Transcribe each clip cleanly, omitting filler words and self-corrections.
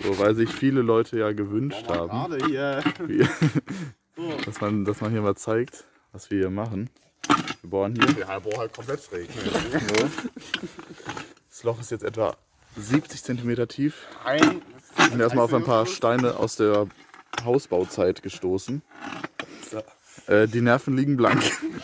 So, weil sich viele Leute ja gewünscht haben, dass man hier mal zeigt, was wir hier machen. Wir bohren hier. Ja, er bohrt halt komplett schräg. Das Loch ist jetzt etwa 70 cm tief. Wir sind erstmal auf ein paar Steine aus der Hausbauzeit gestoßen. Die Nerven liegen blank.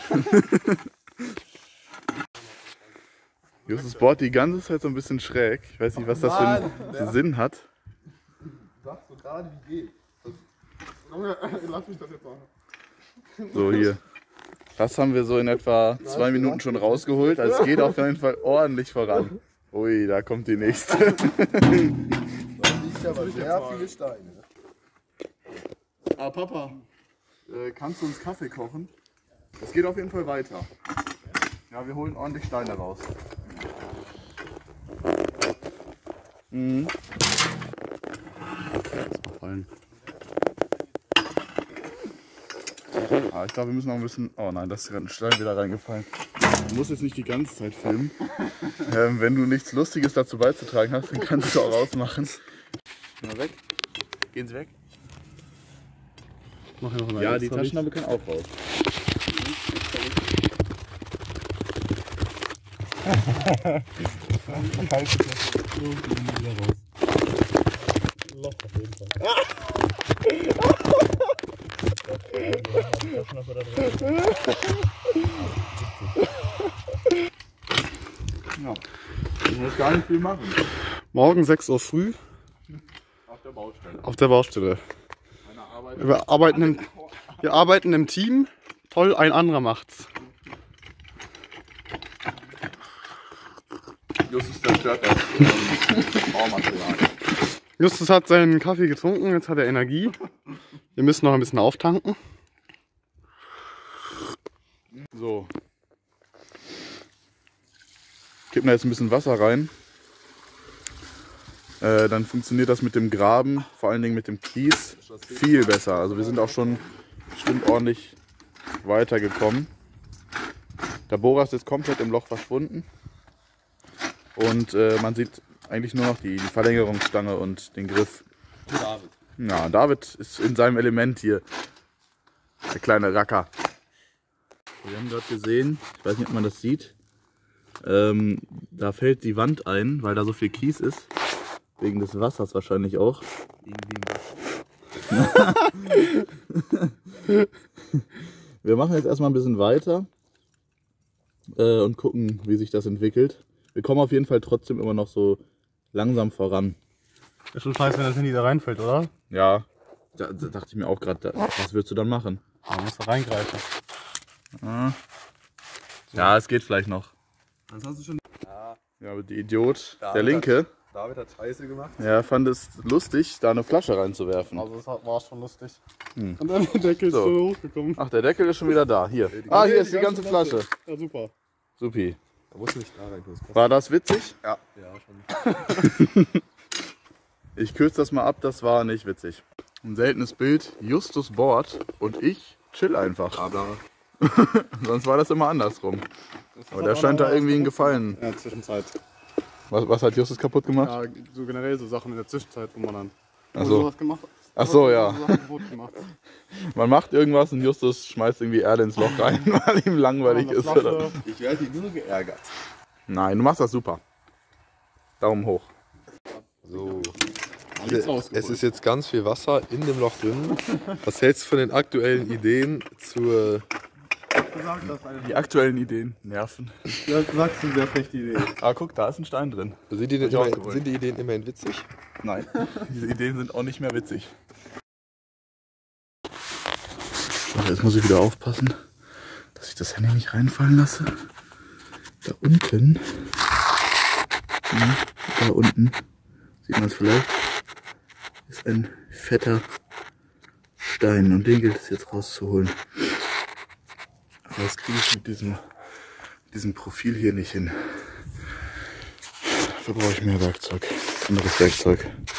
Justus bohrt die ganze Zeit so ein bisschen schräg. Ich weiß nicht, was das für einen Sinn hat. Sag so gerade, wie geht. Junge, lass mich das jetzt machen. So, hier. Das haben wir so in etwa 2 Minuten schon rausgeholt. Also es geht auf jeden Fall ordentlich voran. Ui, da kommt die nächste. Da liegt aber sehr viele Steine. Ah, Papa, kannst du uns Kaffee kochen? Das geht auf jeden Fall weiter. Ja, wir holen ordentlich Steine raus. Mhm. Ah, ich glaube, wir müssen noch ein bisschen... Oh nein, da ist gerade ein Stein wieder reingefallen. Du musst jetzt nicht die ganze Zeit filmen. Wenn du nichts Lustiges dazu beizutragen hast, dann kannst du auch rausmachen. Gehen wir weg? Gehen Sie weg? Ja, die Taschenlampe kann auch raus. Ja, ich muss gar nicht viel machen. Morgen 6 Uhr früh. Auf der Baustelle. Auf der Baustelle. Wir arbeiten im Team. Toll, ein anderer macht's. Justus zerstört das Baumaterial. Justus hat seinen Kaffee getrunken, jetzt hat er Energie. Wir müssen noch ein bisschen auftanken. So. Kippen da jetzt ein bisschen Wasser rein. Dann funktioniert das mit dem Graben, vor allen Dingen mit dem Kies, viel besser. Also wir sind auch schon bestimmt ordentlich weitergekommen. Der Bohrer ist jetzt komplett im Loch verschwunden. Und man sieht eigentlich nur noch die Verlängerungsstange und den Griff. David. Ja, David ist in seinem Element hier. Der kleine Racker. Wir haben gerade gesehen, ich weiß nicht, ob man das sieht, da fällt die Wand ein, weil da so viel Kies ist. Wegen des Wassers wahrscheinlich auch. Wir machen jetzt erstmal ein bisschen weiter und gucken, wie sich das entwickelt. Wir kommen auf jeden Fall trotzdem immer noch so langsam voran. Ist schon scheiße, wenn das Handy da reinfällt, oder? Ja, da dachte ich mir auch gerade, was würdest du dann machen? Da musst du reingreifen. Ja, es geht vielleicht noch. Das hast du schon. Ja, aber die Idiot, der Linke, David hat Scheiße gemacht. ja, fand es lustig, da eine Flasche reinzuwerfen. Also das war schon lustig. Und dann der Deckel ist So. so hochgekommen. Ach, der Deckel ist schon wieder da. Hier. Ah, hier ist die ganze Flasche. Ja, super. Supi. Da musst du nicht da rein. War das witzig? Ja, schon. Ich kürze das mal ab, das war nicht witzig. Ein seltenes Bild, Justus bohrt und ich chill einfach. Aber Sonst war das immer andersrum. Aber der scheint da irgendwie einen Gefallen. In der Zwischenzeit. Was hat Justus kaputt gemacht? Ja, so generell so Sachen in der Zwischenzeit, wo man dann Ach so. sowas gemacht hat. Ach so, ja. So Sachen kaputt gemacht. Man macht irgendwas und Justus schmeißt irgendwie Erde ins Loch rein, weil ihm langweilig ist. Oder? ich werde hier nur geärgert. Nein, du machst das super. Daumen hoch. So. Es ist jetzt ganz viel Wasser in dem Loch drin. Was hältst du von den aktuellen Ideen zur... Die aktuellen Ideen nerven. Das sagst du, sehr schlechte Idee. Ah, guck, da ist ein Stein drin. Sind die Ideen immerhin witzig? Nein, diese Ideen sind auch nicht mehr witzig. So, jetzt muss ich wieder aufpassen, dass ich das Handy nicht reinfallen lasse. Da unten, sieht man es vielleicht, ist ein fetter Stein und den gilt es jetzt rauszuholen. Aber das kriege ich mit diesem Profil hier nicht hin. Dafür brauche ich mehr Werkzeug, anderes Werkzeug.